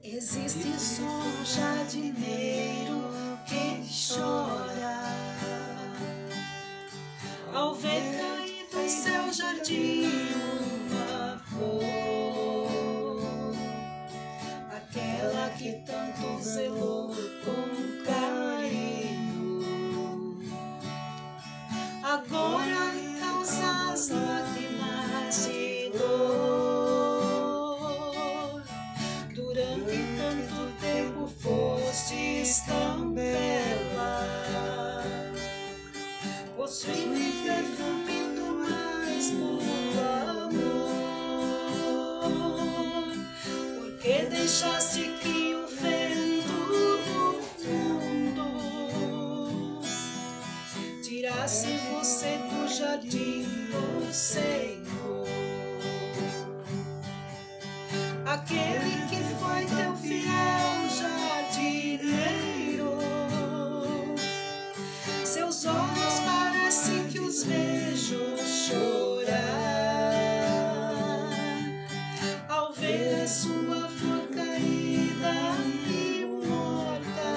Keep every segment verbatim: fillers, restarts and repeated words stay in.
Existe só um jardineiro que chora ao ver cair do seu jardim uma flor, aquela que tanto zelou com carinho, agora lhe causa as lágrimas de dor. Durante tanto tempo fostes tão bela, possui-me perfume do mais puro amor. Porque deixaste que o vento do mundo tirasse você do jardim do Senhor? Aquele que foi teu fiel jardineiro, seus olhos parecem que os vejo chorar ao ver a sua flor caída e morta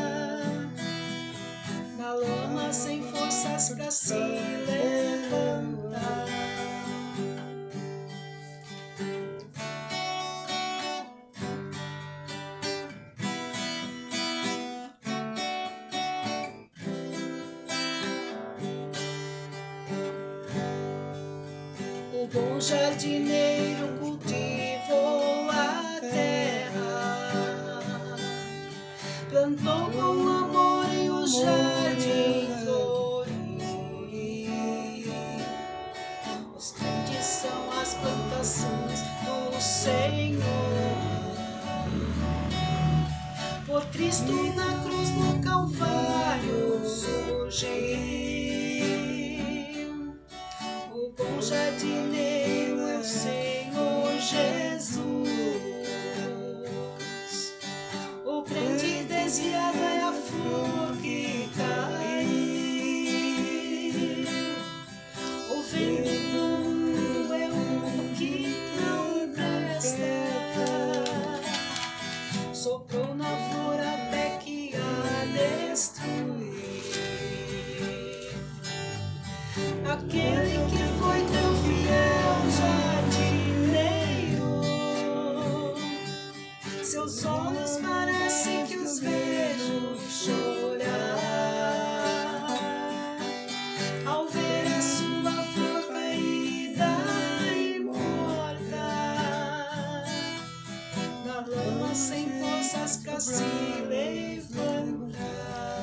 na lama, sem forças pra se levantar. O bom jardineiro cultivou a terra, plantou com amor e o jardim floriu. Os crentes são as plantações do Senhor. Por Cristo na cruz no Calvário surgiu. O bom jardineiro é o Senhor Jesus. O crente desviado é a flor que caiu. O veneno é um que não presta, soprou na flor até que a destruiu. Aquele que foi teu fiel jardineiro, seus olhos parecem que os vejo chorar ao ver a sua flor caída e morta na lama, sem forças pra se levantar.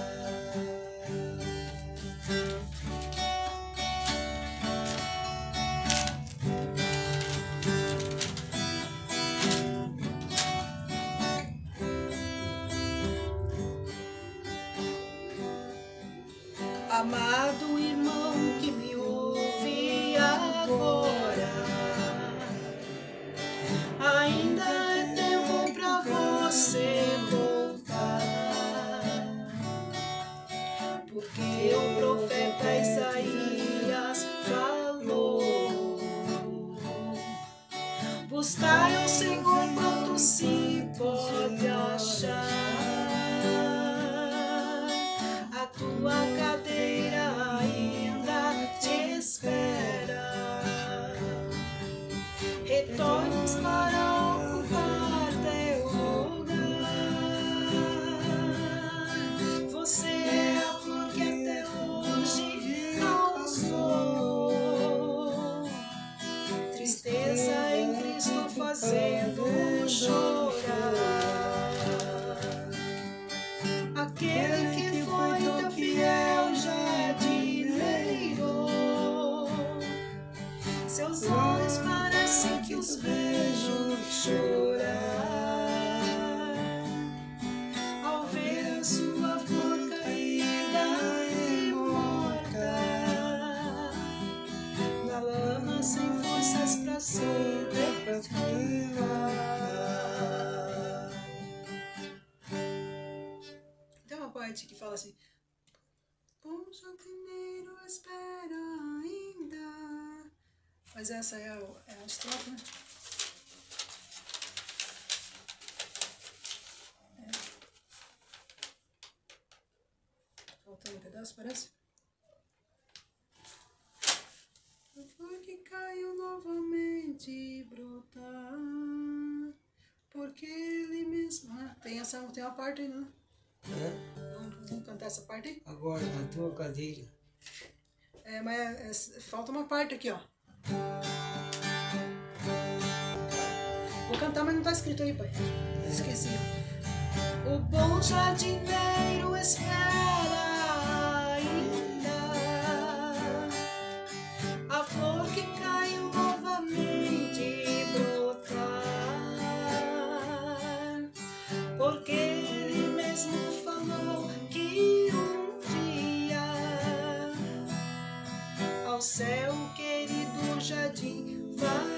Amado irmão que me ouve agora, ainda é tempo pra você voltar, porque o profeta Isaías falou: buscai o Senhor quanto se pode achar, a tua cadeira ainda te espera, retornes para ocupar teu lugar. Você é a flor que até hoje causou tristeza em Cristo, fazendo chorar. Aquele que foi teu fiel jardineiro, seus olhos parecem que os vejo chorar ao ver a sua flor caída e morta na lama, sem forças pra se levantar. Tem uma poesia que fala assim: bom jardineiro espera ainda. Mas essa é a, é a estrofe, né? um pedaço, parece. A flor que caiu novamente brotar, porque ele mesmo... Ah, tem, essa, tem uma parte aí, né? É? Vamos, vamos cantar essa parte aí? Agora, na tua cadeira. É, mas é, falta uma parte aqui, ó. Vou cantar, mas não tá escrito aí, pai. Esqueci. O bom jardineiro espera ainda a flor que caiu novamente brotar, porque ele mesmo falou que um dia ao céu querido jardim vai